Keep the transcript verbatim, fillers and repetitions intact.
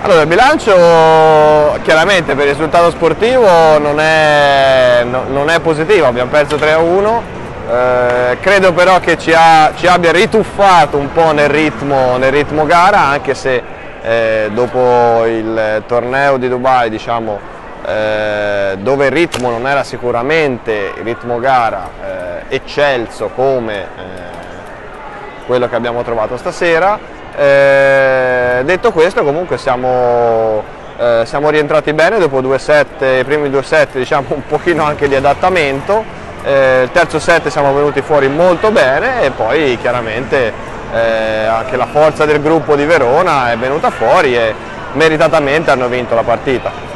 Allora, il bilancio chiaramente per il risultato sportivo non è, no, non è positivo, abbiamo perso tre a uno, eh, credo però che ci, ha, ci abbia rituffato un po' nel ritmo, nel ritmo gara, anche se eh, dopo il torneo di Dubai, diciamo, eh, dove il ritmo non era sicuramente il ritmo gara eh, eccelso come eh, quello che abbiamo trovato stasera. Eh, detto questo, comunque siamo, eh, siamo rientrati bene dopo due set, i primi due set, diciamo un pochino anche di adattamento, eh, il terzo set siamo venuti fuori molto bene e poi chiaramente eh, anche la forza del gruppo di Verona è venuta fuori e meritatamente hanno vinto la partita.